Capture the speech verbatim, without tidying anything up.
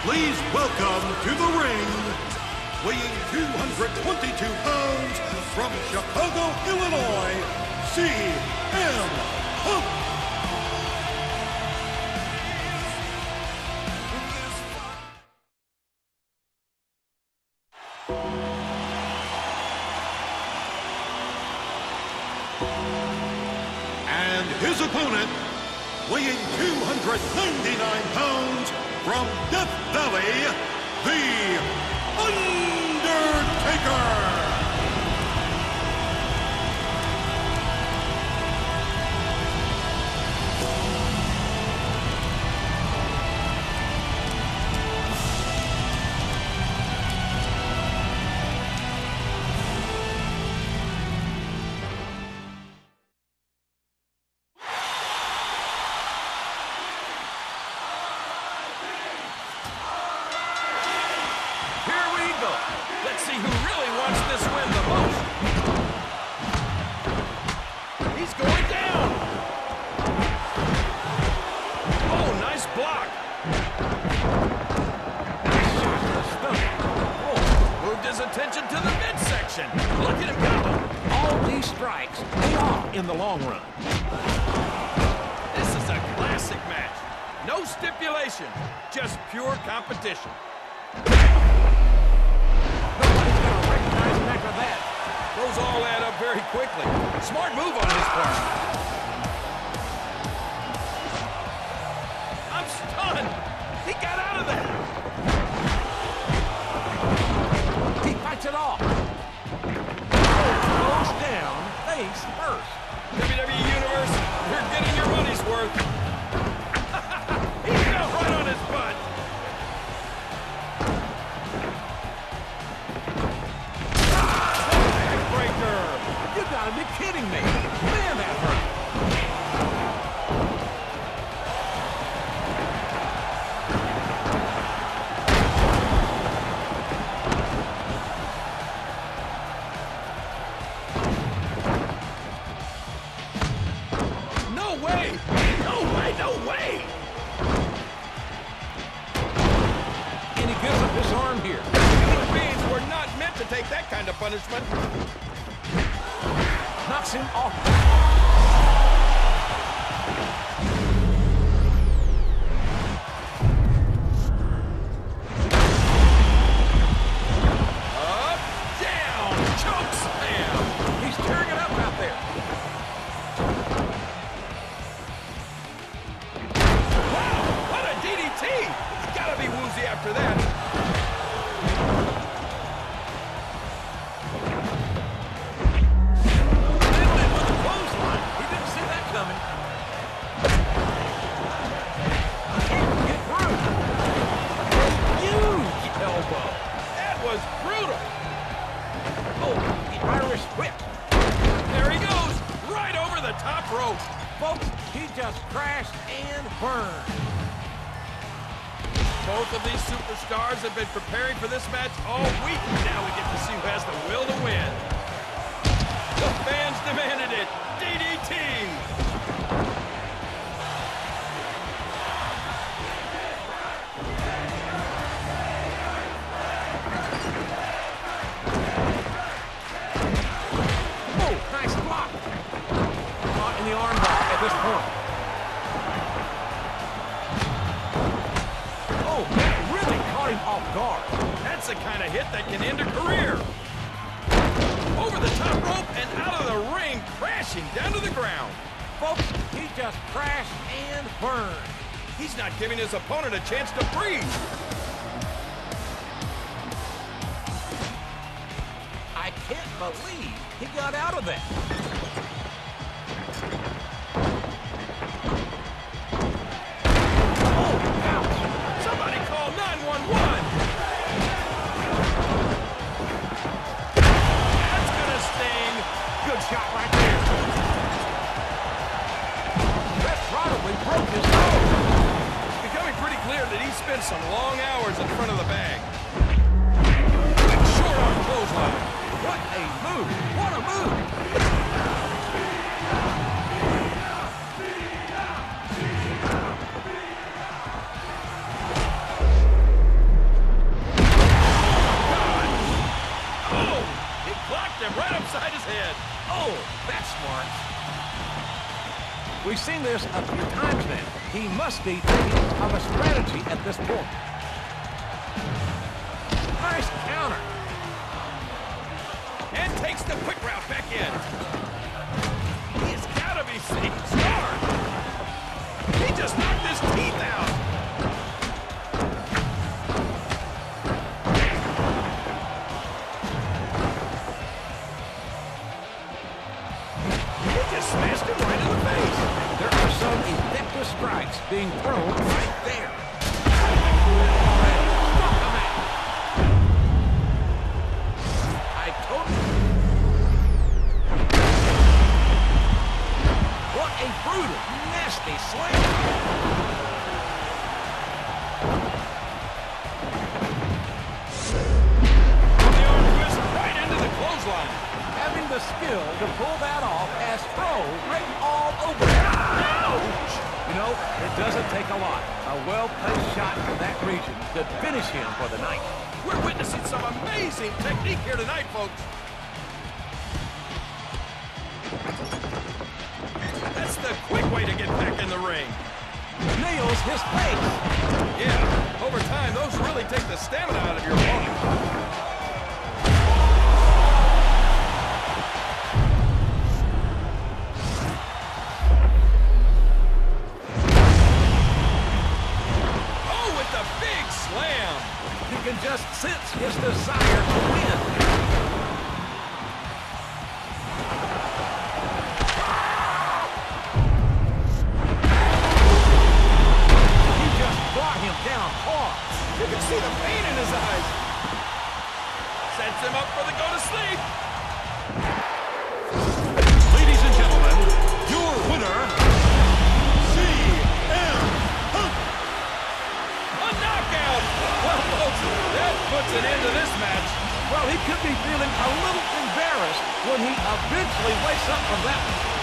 Please welcome to the ring, weighing two hundred twenty-two pounds, from Chicago, Illinois, C M Punk. And his opponent, weighing two hundred ninety-nine pounds, from Death Valley, The Undertaker! Let's see who really wants this win the most. He's going down. Oh, nice block. Nice shot to the stomach. Oh, moved his attention to the midsection. Look at him go. All these strikes pay off in the long run. This is a classic match. No stipulation, just pure competition. Those all add up very quickly. Smart move on his part. I'm stunned. He got out of there. He fights it off. Goes down face first. W W E Universe, you're getting your money's worth. He fell right on his butt. You gotta be kidding me. Man, that hurt. No way! No way, no way! And he gives up his arm here. Human beings were not meant to take that kind of punishment. Knocks him off. Up, down, choke slam. He's tearing it up out there. Wow, what a D D T. He's got to be woozy after that. Top rope. Folks, he just crashed and burned. Both of these superstars have been preparing for this match all week. Now we get to see who has the will to win. The fans demanded it. D D T. Oh, nice block. In the arm bar at this point. Oh, that really caught him off guard. That's the kind of hit that can end a career. Over the top rope and out of the ring, crashing down to the ground. Folks, he just crashed and burned. He's not giving his opponent a chance to breathe. I can't believe he got out of that. Shot right there. That probably broke his nose. It's becoming pretty clear that he spent some long hours in front of the bag. Quick short arm clothesline. What a move. What a move. We've seen this a few times now. He must be thinking of a strategy at this point. Nice counter. And takes the quick route back in. He's got to be seeing stars. He just knocked his teeth out. He just smashed him right in the face. There are some effective strikes being thrown right there. Struck him out. I totally... What a brutal, nasty slam. The arm twist right into the clothesline. Having the skill to pull that off has Pro written all over it. Ouch! You know, it doesn't take a lot. A well-placed shot from that region to finish him for the night. We're witnessing some amazing technique here tonight, folks. That's the quick way to get back in the ring. Nails his face. Yeah, over time, those really take the stamina out of your opponent. You can just sense his desire to win. He just brought him down hard. You can see the pain in his eyes. Sets him up for the go to sleep. Ladies and gentlemen, your winner, C M Punk. A knockout! Well, folks, that puts an end to this match. Well, he could be feeling a little embarrassed when he eventually wakes up from that one.